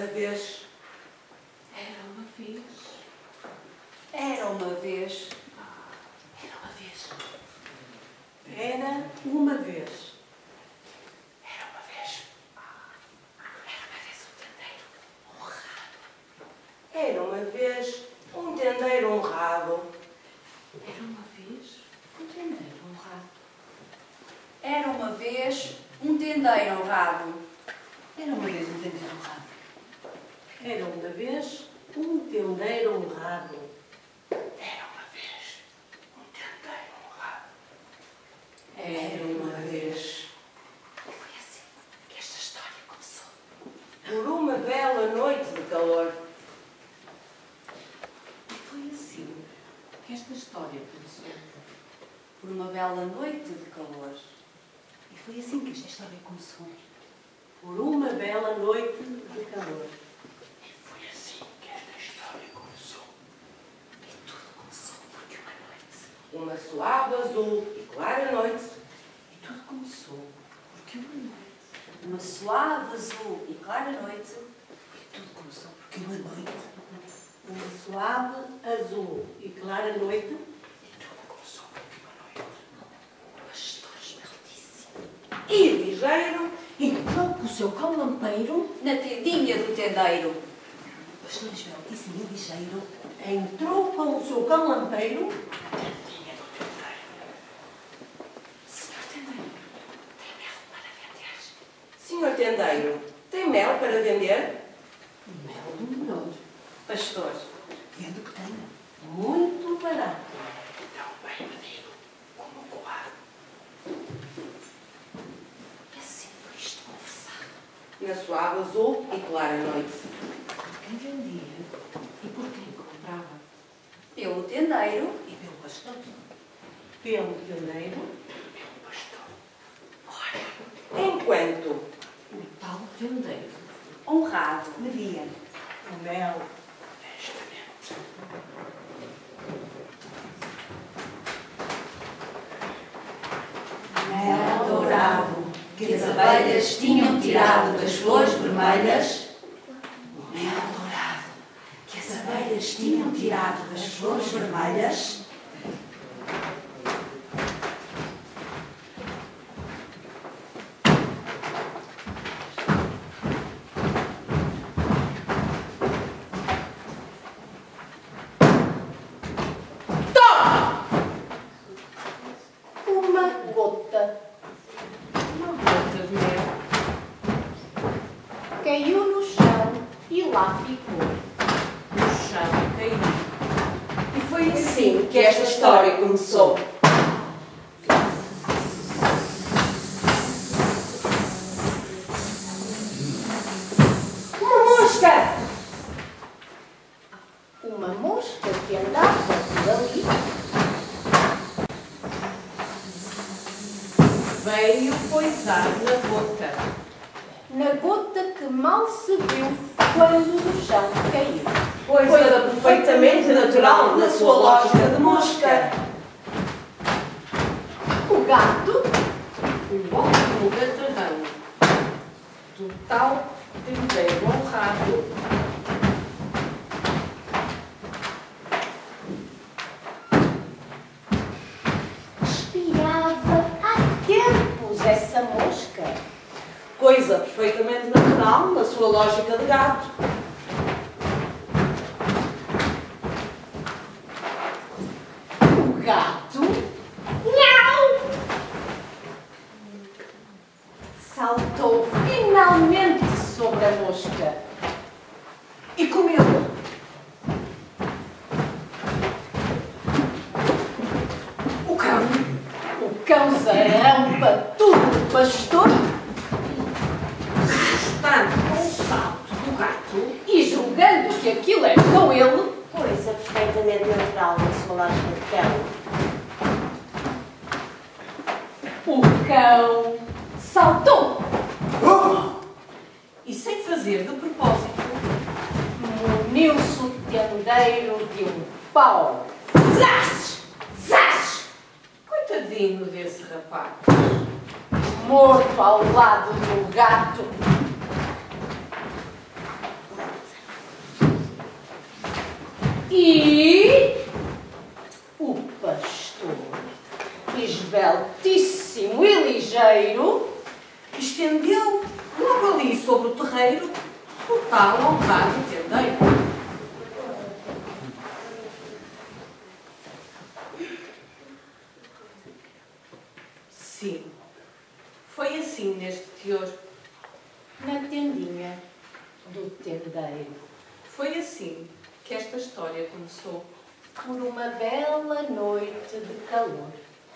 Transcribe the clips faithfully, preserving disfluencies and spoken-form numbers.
vez. Era uma vez. Era uma vez. Era uma vez. Era uma vez. Era uma vez. Era uma vez um tendeiro honrado. Era uma vez um tendeiro honrado. Era uma vez um tendeiro honrado. Era uma vez um tendeiro honrado. Era uma vez um tendeiro honrado. Era uma vez um tendeiro honrado. Era uma vez um tendeiro honrado. Era uma vez. E foi assim que esta história começou. Por uma bela noite de calor. E foi assim que esta história começou. Por uma bela noite de calor. E foi assim que esta história começou. Por uma bela noite de calor. E foi assim que esta história começou. E tudo começou porque uma noite. Uma suave azul e clara noite. E tudo começou porque uma noite. Uma suave azul e clara noite. E tudo começou porque uma noite. Uma suave azul e clara noite. E tudo começou porque uma noite. Um pastor esbeltíssimo. E ligeiro. Entrou com o seu cão lampeiro. Na tendinha do tendeiro. O pastor esbeltíssimo e ligeiro. Entrou com o seu cão lampeiro. Na tendinha do tendeiro. Senhor tendeiro, tem mel para vender? Senhor tendeiro, tem mel para vender? Mel do melhor. Pastor, Vendo que tem. muito barato. Tão bem medido como o coar. E assim foi isto conversado. Na suave azul e clara noite. Por quem vendia e por quem comprava. Pelo tendeiro. E pelo pastor. Pelo tendeiro. Pelo pastor. Ora, Enquanto o tal tendeiro Honrado. media O mel. honestamente. Mel dourado que as abelhas tinham tirado das flores vermelhas. Mel dourado que as abelhas tinham tirado das flores vermelhas. Uma gota. Uma gota de mel. Caiu no chão e lá ficou. No chão caiu. E foi assim que esta história começou. Uma mosca! Uma mosca que andava por ali. Veio poisar na gota. Na gota que mal se viu quando no chão caiu. Pois era perfeitamente natural na sua lógica de mosca. O gato, O ótimo gatarrão do tal tendeiro honrado espiava há tempos essa mosca. Coisa perfeitamente natural na sua lógica de gato. O gato, miau, saltou finalmente sobre a mosca e comeu. o cão O cão zaramba tudo pastor estando com o salto do gato e julgando que aquilo é com ele, Coisa perfeitamente natural na sua lógica de cão. o cão saltou, e sem fazer de propósito muniu-se o tendeiro de um pau. Zás! Zás! coitadinho desse rapaz. Morto ao lado do gato. E o pastor, esbeltíssimo e ligeiro, estendeu logo ali sobre o terreiro o tal honrado tendeiro. Sim, foi assim neste teor. na tendinha do tendeiro. Foi assim que esta história começou. Por uma bela noite de calor.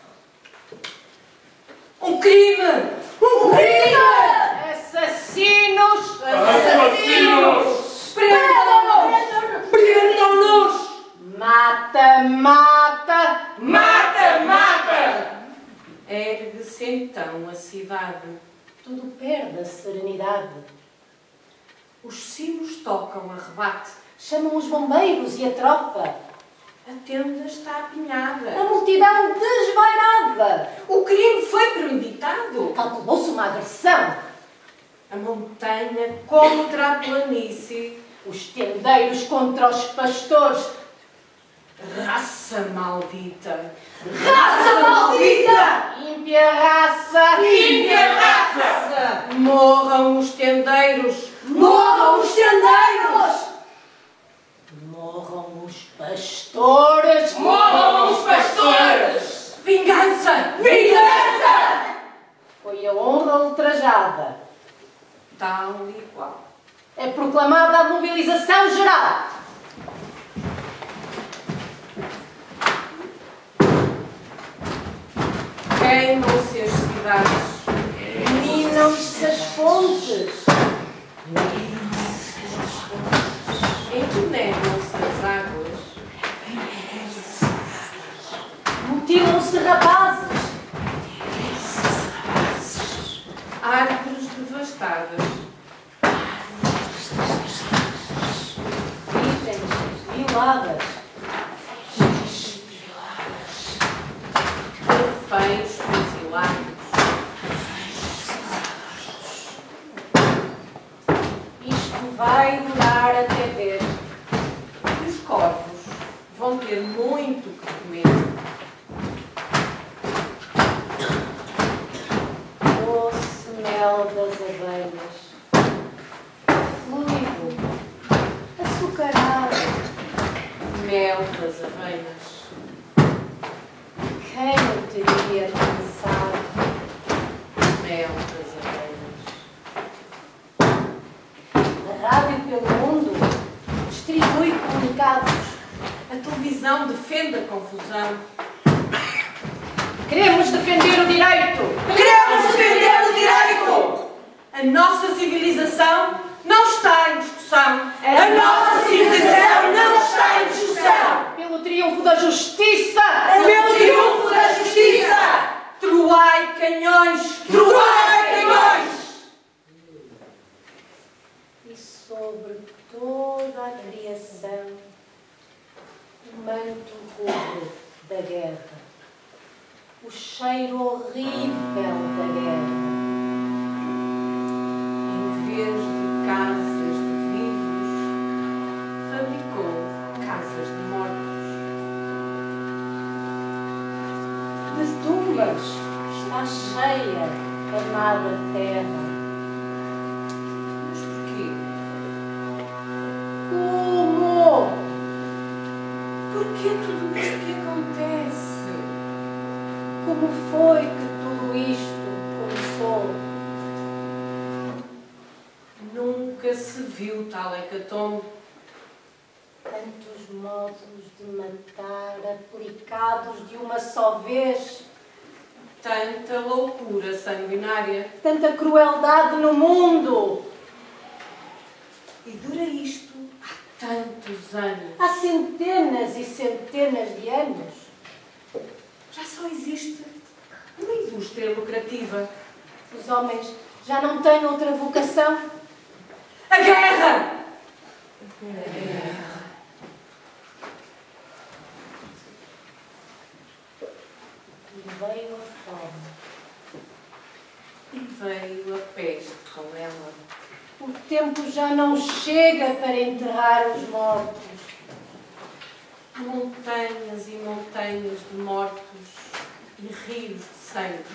Um crime! Um crime! Assassinos! Assassinos! Prendam-nos! Prendam-nos! Mata, mata! Mata, mata! Ergue-se então a cidade. Tudo perde a serenidade. Os sinos tocam a rebate. Chamam os bombeiros e a tropa. A tenda está apinhada. A multidão desvairada. O crime foi premeditado. Calculou-se uma agressão. A montanha contra a planície. Os tendeiros contra os pastores. Raça maldita. Raça maldita! Ímpia raça! Ímpia raça! Morram os tendeiros. Morram os tendeiros! Morram os pastores! Morram os pastores! Vingança! Vingança! Foi a honra ultrajada. Tal e qual. É proclamada a mobilização geral. Queimam-se as cidades. Minam-se as fontes. Envenenam-se as águas. Mutilam-se rapazes. Árvores devastadas. Virgens violadas. Reféns fuzilados. Isto vai durar até ver. E os corvos vão ter muito que comer. Doce mel das abelhas. Fluido. Açucarado. Mel das abelhas. Quem o teria pensado? Mel das abelhas. A rádio pelo mundo distribui comunicados. A televisão defende a confusão. Queremos defender o direito. Queremos defender o direito! A nossa civilização não está em discussão. A nossa civilização não está em discussão. Pelo triunfo da justiça. Pelo triunfo da justiça! Troai canhões! Troai canhões! E sobre toda a criação, o manto rubro da guerra. O cheiro horrível da guerra. Em vez de casas de vivos, fabricou casas de mortos. De tumbas está cheia a amada terra. Mas porquê? Como? Porquê tudo isto que acontece? Como foi que tudo isto começou? Nunca se viu tal hecatombe. Tantos modos de matar aplicados de uma só vez. Tanta loucura sanguinária. Tanta crueldade no mundo. E dura isto há tantos anos. Há centenas e centenas de anos. Já só existe uma indústria lucrativa. Os homens já não têm outra vocação. A guerra! A guerra. E veio a fome. E veio a peste com ela. O tempo já não chega para enterrar os mortos. montanhas e montanhas de mortos e rios de sangue.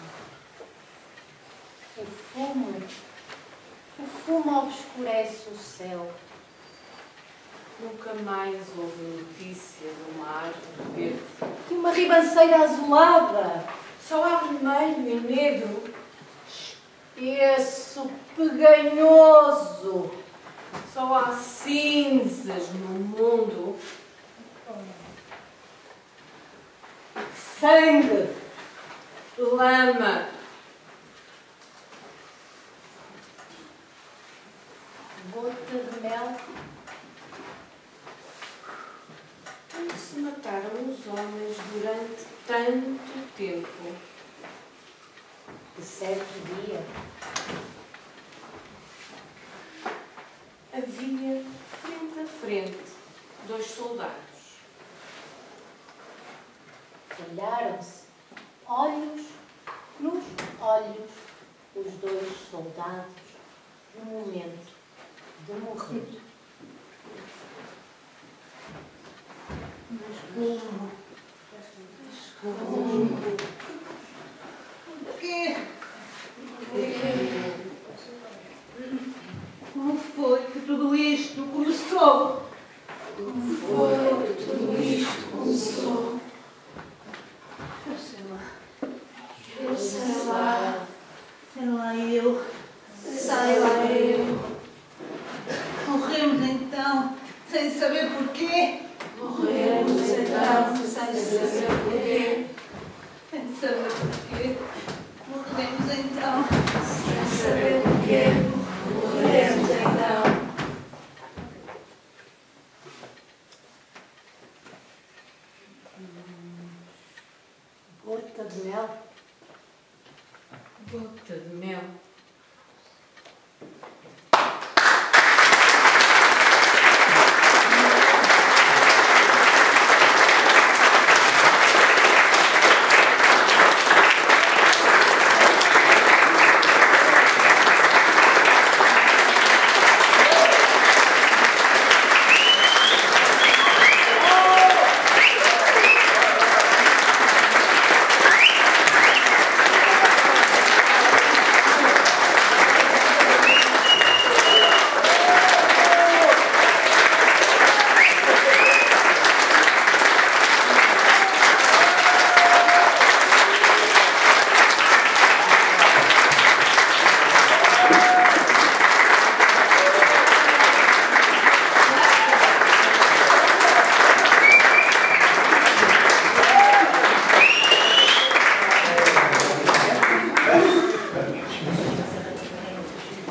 O fumo, o fumo obscurece o céu. Nunca mais houve notícia de uma árvore verde. E uma ribanceira azulada. Só há vermelho e negro. Espesso, peganhoso. Só há cinzas no mundo. Sangue. Lama. Gota de mel. Onde se mataram os homens durante tanto tempo? De certo dia. Havia, frente a frente, dois soldados. Olharam-se, olhos nos olhos, os dois soldados, no momento de morrer. Mas como? Como? Porquê? Como foi que tudo isto começou? Como foi que tudo isto começou? Eu sei lá. Eu sei lá. Sei lá eu. Sei lá eu. Morremos então, sem saber porquê. Morremos então, sem saber porquê. Sem saber porquê. Morremos então. Sem saber porquê. Morremos então. Gota de mel. Gota de mel.